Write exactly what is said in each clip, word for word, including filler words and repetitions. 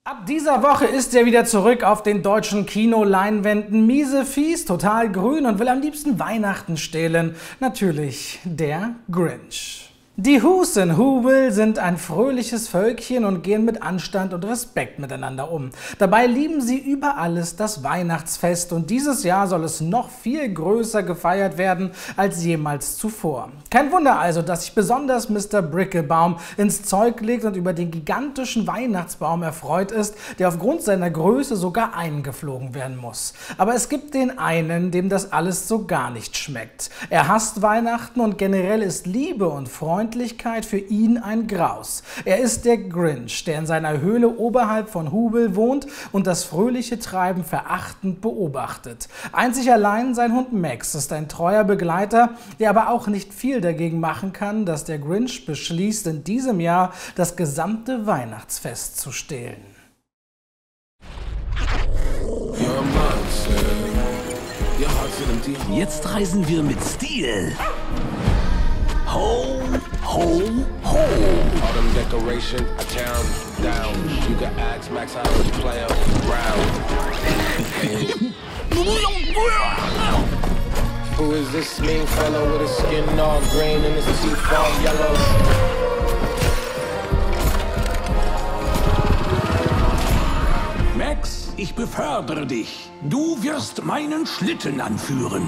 Ab dieser Woche ist er wieder zurück auf den deutschen Kinoleinwänden. Miese, fies, total grün und will am liebsten Weihnachten stehlen. Natürlich der Grinch. Die Who's in Whoville sind ein fröhliches Völkchen und gehen mit Anstand und Respekt miteinander um. Dabei lieben sie über alles das Weihnachtsfest und dieses Jahr soll es noch viel größer gefeiert werden als jemals zuvor. Kein Wunder also, dass sich besonders Mister Brickelbaum ins Zeug legt und über den gigantischen Weihnachtsbaum erfreut ist, der aufgrund seiner Größe sogar eingeflogen werden muss. Aber es gibt den einen, dem das alles so gar nicht schmeckt. Er hasst Weihnachten und generell ist Liebe und Freundlichkeit für ihn ein Graus. Er ist der Grinch, der in seiner Höhle oberhalb von Whoville wohnt und das fröhliche Treiben verachtend beobachtet. Einzig allein sein Hund Max ist ein treuer Begleiter, der aber auch nicht viel dagegen machen kann, dass der Grinch beschließt, in diesem Jahr das gesamte Weihnachtsfest zu stehlen. Jetzt reisen wir mit Stil. Ho, ho, ho. Autumn decoration, a town down. You can ask Max how you play around. Who is this mean fellow with his skin all green and his teeth all yellow? Max, ich befördere dich. Du wirst meinen Schlitten anführen.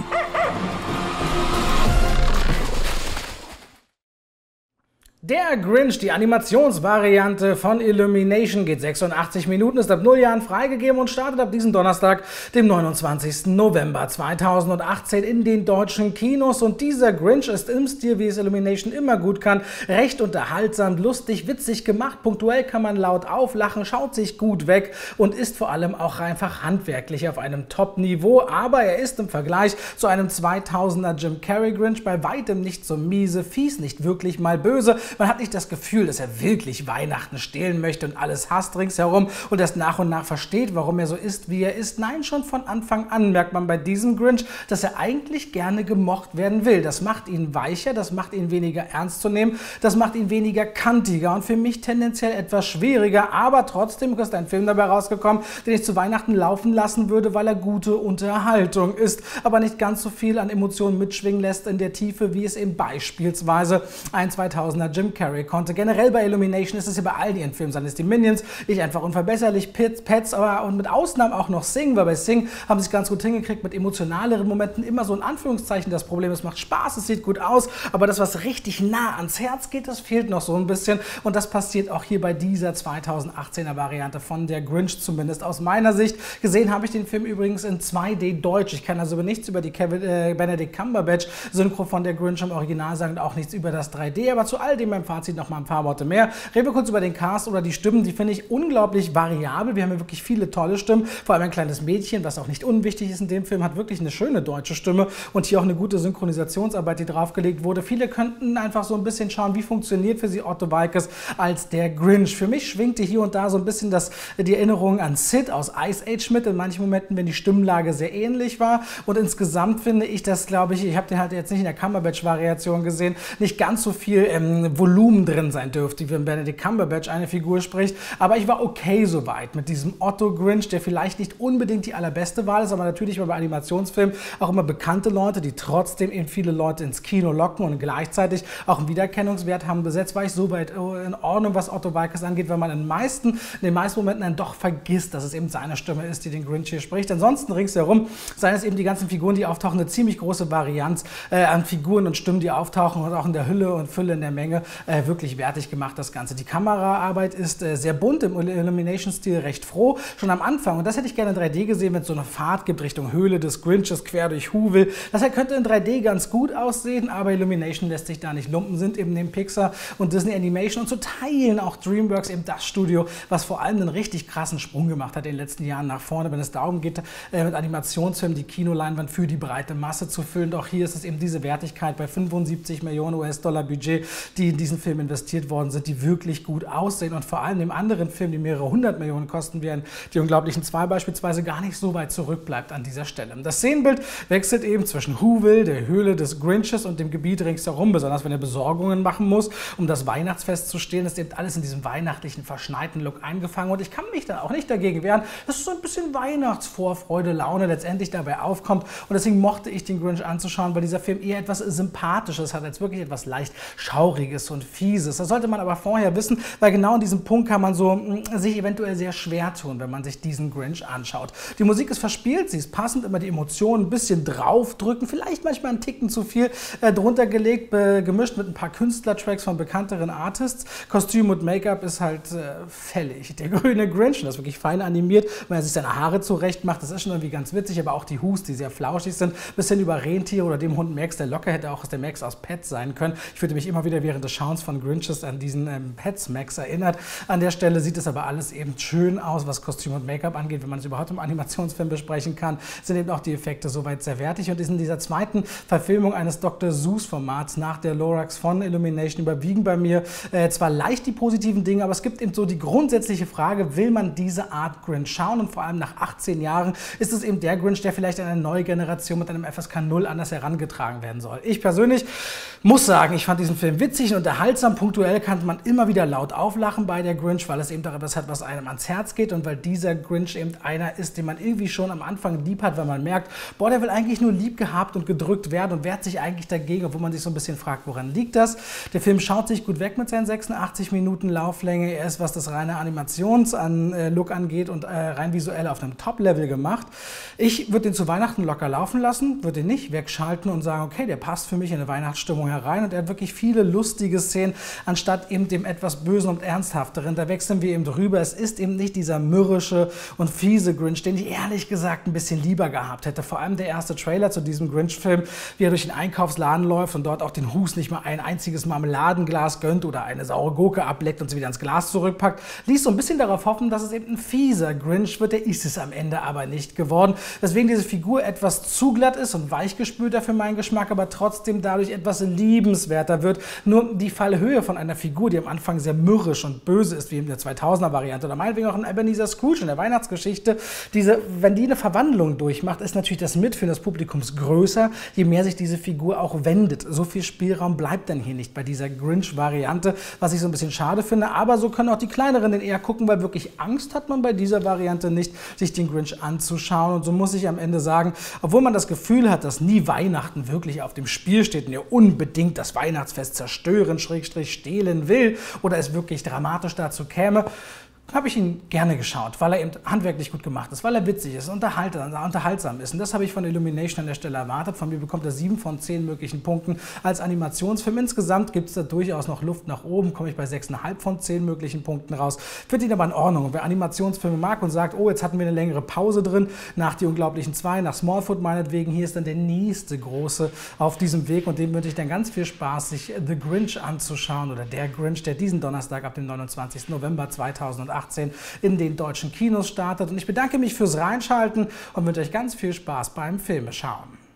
Der Grinch, die Animationsvariante von Illumination, geht sechsundachtzig Minuten, ist ab null Jahren freigegeben und startet ab diesem Donnerstag, dem neunundzwanzigsten November zweitausendachtzehn in den deutschen Kinos. Und dieser Grinch ist im Stil, wie es Illumination immer gut kann, recht unterhaltsam, lustig, witzig gemacht, punktuell kann man laut auflachen, schaut sich gut weg und ist vor allem auch einfach handwerklich auf einem Top-Niveau. Aber er ist im Vergleich zu einem zweitausender Jim Carrey Grinch bei weitem nicht so miese, fies, nicht wirklich mal böse. Man hat nicht das Gefühl, dass er wirklich Weihnachten stehlen möchte und alles hasst ringsherum und erst nach und nach versteht, warum er so ist, wie er ist. Nein, schon von Anfang an merkt man bei diesem Grinch, dass er eigentlich gerne gemocht werden will. Das macht ihn weicher, das macht ihn weniger ernst zu nehmen, das macht ihn weniger kantiger und für mich tendenziell etwas schwieriger. Aber trotzdem ist ein Film dabei rausgekommen, den ich zu Weihnachten laufen lassen würde, weil er gute Unterhaltung ist, aber nicht ganz so viel an Emotionen mitschwingen lässt in der Tiefe, wie es eben beispielsweise ein zweitausender Jim Carrey konnte. Generell bei Illumination ist es ja bei all ihren Filmen, seien es die Minions, ich einfach unverbesserlich, Pets, Pets, aber und mit Ausnahmen auch noch Sing, weil bei Sing haben sie es ganz gut hingekriegt mit emotionaleren Momenten, immer so in Anführungszeichen das Problem, es macht Spaß, es sieht gut aus, aber das, was richtig nah ans Herz geht, das fehlt noch so ein bisschen und das passiert auch hier bei dieser zweitausendachtzehner Variante von der Grinch, zumindest aus meiner Sicht. Gesehen habe ich den Film übrigens in zwei D Deutsch, ich kann also nichts über die Kevin, äh, Benedict Cumberbatch Synchro von der Grinch im Original sagen und auch nichts über das drei D, aber zu all dem beim Fazit noch mal ein paar Worte mehr. Reden wir kurz über den Cast oder die Stimmen, die finde ich unglaublich variabel. Wir haben ja wirklich viele tolle Stimmen, vor allem ein kleines Mädchen, was auch nicht unwichtig ist in dem Film, hat wirklich eine schöne deutsche Stimme und hier auch eine gute Synchronisationsarbeit, die draufgelegt wurde. Viele könnten einfach so ein bisschen schauen, wie funktioniert für sie Otto Waalkes als der Grinch. Für mich schwingte hier und da so ein bisschen das, die Erinnerung an Sid aus Ice Age mit, in manchen Momenten, wenn die Stimmlage sehr ähnlich war und insgesamt finde ich das, glaube ich, ich habe den halt jetzt nicht in der Cumberbatch-Variation gesehen, nicht ganz so viel ähm, Volumen drin sein dürfte, wie wenn Benedict Cumberbatch eine Figur spricht, aber ich war okay soweit mit diesem Otto Grinch, der vielleicht nicht unbedingt die allerbeste Wahl ist, aber natürlich bei Animationsfilmen auch immer bekannte Leute, die trotzdem eben viele Leute ins Kino locken und gleichzeitig auch einen Wiedererkennungswert haben. Besetzt war ich soweit in Ordnung, was Otto Waalkes angeht, weil man in, meisten, in den meisten Momenten dann doch vergisst, dass es eben seine Stimme ist, die den Grinch hier spricht. Ansonsten ringsherum seien es eben die ganzen Figuren, die auftauchen, eine ziemlich große Varianz äh, an Figuren und Stimmen, die auftauchen und auch in der Hülle und Fülle in der Menge äh, wirklich wertig gemacht, das Ganze. Die Kameraarbeit ist äh, sehr bunt, im Illumination-Stil recht froh, schon am Anfang. Und das hätte ich gerne in drei D gesehen, wenn es so eine Fahrt gibt Richtung Höhle des Grinches, quer durch Whoville. Das könnte in drei D ganz gut aussehen, aber Illumination lässt sich da nicht lumpen, sind eben neben Pixar und Disney Animation und zu Teilen auch DreamWorks eben das Studio, was vor allem einen richtig krassen Sprung gemacht hat in den letzten Jahren nach vorne, wenn es darum geht, äh, mit Animationsfilmen die Kinoleinwand für die breite Masse zu füllen. Und auch hier ist es eben diese Wertigkeit bei fünfundsiebzig Millionen US-Dollar Budget, die in diesen Film investiert worden sind, die wirklich gut aussehen und vor allem dem anderen Film, die mehrere hundert Millionen kosten werden, die Unglaublichen zwei beispielsweise, gar nicht so weit zurückbleibt an dieser Stelle. Das Szenenbild wechselt eben zwischen Whoville, der Höhle des Grinches, und dem Gebiet ringsherum, besonders wenn er Besorgungen machen muss, um das Weihnachtsfest zu stehen, ist eben alles in diesem weihnachtlichen, verschneiten Look eingefangen und ich kann mich da auch nicht dagegen wehren, dass so ein bisschen Weihnachtsvorfreude, Laune letztendlich dabei aufkommt und deswegen mochte ich den Grinch anzuschauen, weil dieser Film eher etwas Sympathisches hat, als wirklich etwas leicht Schauriges und Fieses. Das sollte man aber vorher wissen, weil genau in diesem Punkt kann man so mh, sich eventuell sehr schwer tun, wenn man sich diesen Grinch anschaut. Die Musik ist verspielt, sie ist passend, immer die Emotionen ein bisschen draufdrücken, vielleicht manchmal einen Ticken zu viel äh, drunter gelegt, äh, gemischt mit ein paar Künstlertracks von bekannteren Artists. Kostüm und Make-up ist halt äh, fällig. Der grüne Grinch, das ist wirklich fein animiert, wenn er sich seine Haare zurecht macht, das ist schon irgendwie ganz witzig, aber auch die Hus, die sehr flauschig sind, bis hin über Rentiere oder dem Hund Max, der locker hätte auch aus der Max aus Pets sein können. Ich fühlte mich immer wieder während des Schauens von Grinches an diesen ähm, Pets Max erinnert. An der Stelle sieht es aber alles eben schön aus, was Kostüm und Make-up angeht, wenn man es überhaupt im Animationsfilm besprechen kann, sind eben auch die Effekte soweit sehr wertig und ist in dieser zweiten Verfilmung eines Doktor Seuss-Formats nach der Lorax von Illumination überwiegen bei mir äh, zwar leicht die positiven Dinge, aber es gibt eben so die grundsätzliche Frage, will man diese Art Grinch schauen und vor allem nach achtzehn Jahren ist es eben der Grinch, der vielleicht an eine neue Generation mit einem F S K null anders herangetragen werden soll. Ich persönlich muss sagen, ich fand diesen Film witzig und unterhaltsam, punktuell kann man immer wieder laut auflachen bei der Grinch, weil es eben doch etwas hat, was einem ans Herz geht und weil dieser Grinch eben einer ist, den man irgendwie schon am Anfang lieb hat, weil man merkt, boah, der will eigentlich nur lieb gehabt und gedrückt werden und wehrt sich eigentlich dagegen, obwohl man sich so ein bisschen fragt, woran liegt das? Der Film schaut sich gut weg mit seinen sechsundachtzig Minuten Lauflänge. Er ist, was das reine Animations-Look angeht und äh, rein visuell auf einem Top-Level gemacht. Ich würde den zu Weihnachten locker laufen lassen, würde den nicht wegschalten und sagen, okay, der passt für mich in eine Weihnachtsstimmung herein und er hat wirklich viele lustige Szenen, anstatt eben dem etwas Bösen und Ernsthafteren. Da wechseln wir eben drüber. Es ist eben nicht dieser mürrische und fiese Grinch, den ich ehrlich gesagt ein bisschen lieber gehabt hätte. Vor allem der erste Trailer zu diesem Grinch-Film, wie er durch den Einkaufsladen läuft und dort auch den Hus nicht mal ein einziges Marmeladenglas gönnt oder eine saure Gurke ableckt und sie wieder ins Glas zurückpackt, ließ so ein bisschen darauf hoffen, dass es eben ein fieser Grinch wird. Der ist es am Ende aber nicht geworden. Deswegen diese Figur etwas zu glatt ist und weichgespülter für meinen Geschmack, aber trotzdem dadurch etwas liebenswerter wird. Nur die Fallhöhe von einer Figur, die am Anfang sehr mürrisch und böse ist, wie in der zweitausender-Variante oder meinetwegen auch in Ebenezer Scrooge in der Weihnachtsgeschichte, diese, wenn die eine Verwandlung durchmacht, ist natürlich das Mitfühlen des Publikums größer, je mehr sich diese Figur auch wendet. So viel Spielraum bleibt dann hier nicht bei dieser Grinch-Variante, was ich so ein bisschen schade finde, aber so können auch die Kleineren den eher gucken, weil wirklich Angst hat man bei dieser Variante nicht, sich den Grinch anzuschauen und so muss ich am Ende sagen, obwohl man das Gefühl hat, dass nie Weihnachten wirklich auf dem Spiel steht und er unbedingt das Weihnachtsfest zerstören, Schrägstrich stehlen will oder es wirklich dramatisch dazu käme, habe ich ihn gerne geschaut, weil er eben handwerklich gut gemacht ist, weil er witzig ist, unterhaltsam ist. Und das habe ich von Illumination an der Stelle erwartet. Von mir bekommt er sieben von zehn möglichen Punkten als Animationsfilm. Insgesamt gibt es da durchaus noch Luft nach oben, komme ich bei sechs Komma fünf von zehn möglichen Punkten raus. Finde ihn aber in Ordnung. Und wer Animationsfilme mag und sagt, oh, jetzt hatten wir eine längere Pause drin, nach Die Unglaublichen zwei, nach Smallfoot meinetwegen, hier ist dann der nächste große auf diesem Weg und dem wünsche ich dann ganz viel Spaß, sich The Grinch anzuschauen oder Der Grinch, der diesen Donnerstag ab dem neunundzwanzigsten November zweitausendachtzehn in den deutschen Kinos startet. Und ich bedanke mich fürs Reinschalten und wünsche euch ganz viel Spaß beim Filmeschauen.